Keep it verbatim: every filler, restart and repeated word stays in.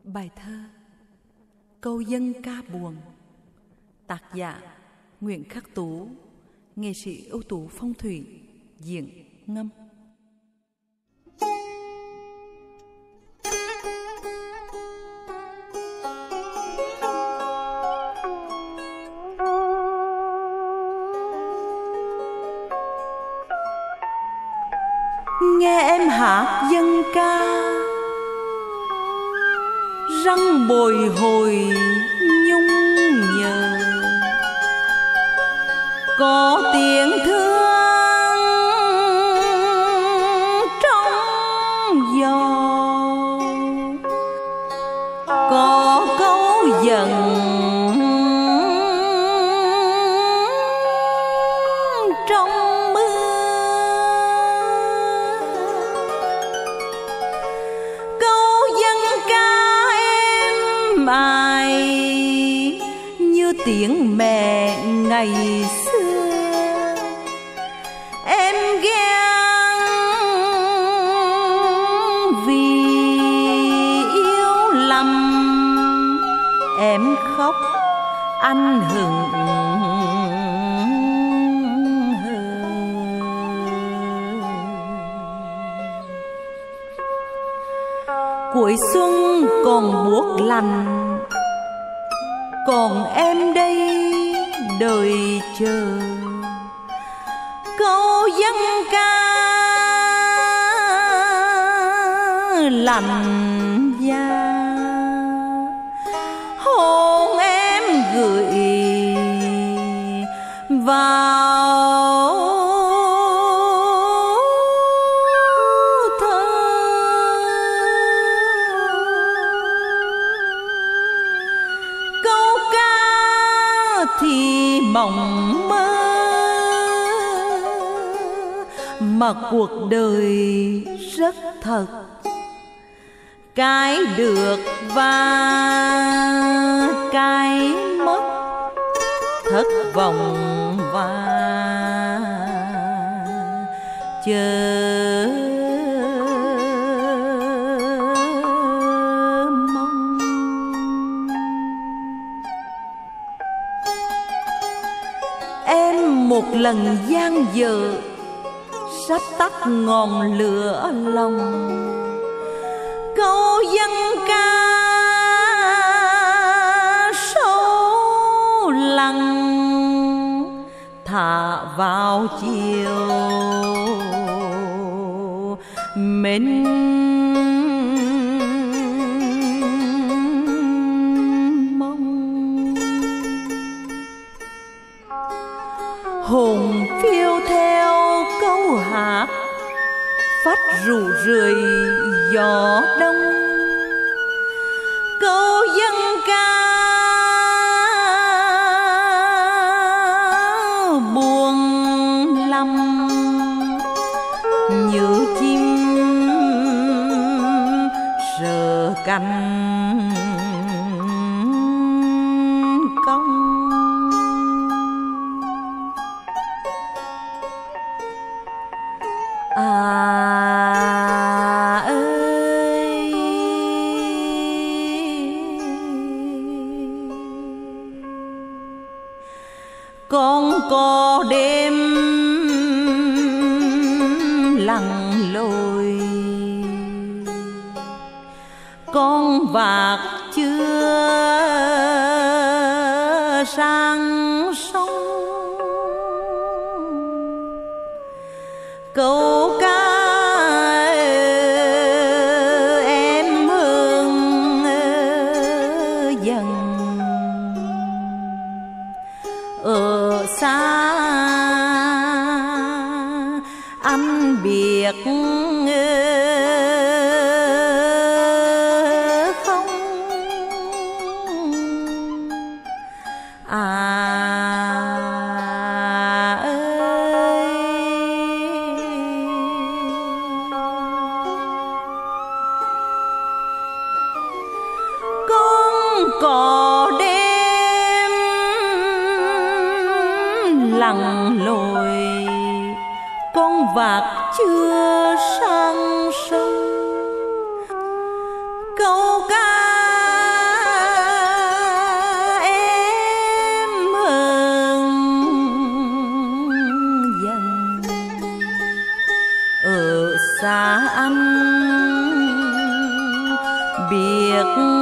Bài thơ Câu dân ca buồn, tác giả Nguyễn Khắc Tú, nghệ sĩ ưu tú phong thủy, diễn ngâm. Nghe em hát dân ca, răng bồi hồi nhung nhớ, có tiếng thương trong gió, có câu giận trong mưa, câu dân ca êm ái như tiếng mẹ ngày xưa. Em ghen vì yêu lầm, em khóc anh hững hờ. Cuối xuân còn buốt lạnh, còn em đây đợi chờ câu dân ca lạnh giá. Hôn em gửi vào thơ, câu ca thì mộng mơ, mà cuộc đời rất thật. Cái được và cái mất, thất vọng và chờ mong. Em một lần gian dở, sắp tắt ngọn lửa lòng. Câu dân ca sâu lắng, thả vào chiều mênh mông. Hồn phiêu theo câu hát, phách rủ rượi gió đông. Câu dân ca buồn lắm, như chim rờ cánh cong. À ơi, con có đêm lặng lội, con vạc chưa sang sông. Câu ca em hương dần, ở xa anh biết không. À có đêm lặng lội, con vạc chưa sang sông. Câu ca xa anh biệt